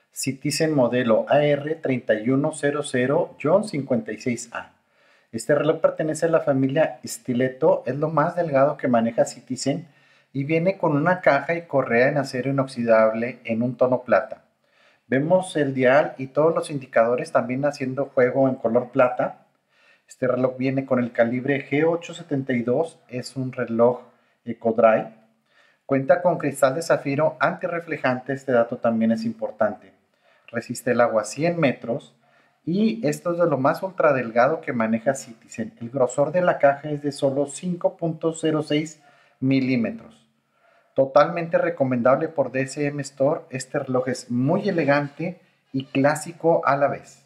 Citizen modelo AR3100-56A. Este reloj pertenece a la familia Stiletto, es lo más delgado que maneja Citizen y viene con una caja y correa en acero inoxidable en un tono plata. Vemos el dial y todos los indicadores también haciendo juego en color plata. Este reloj viene con el calibre G872, es un reloj EcoDry. Cuenta con cristal de zafiro antirreflejante, este dato también es importante. Resiste el agua a 100 metros y esto es de lo más ultra delgado que maneja Citizen. El grosor de la caja es de solo 5.06 milímetros. Totalmente recomendable por DSM Store. Este reloj es muy elegante y clásico a la vez.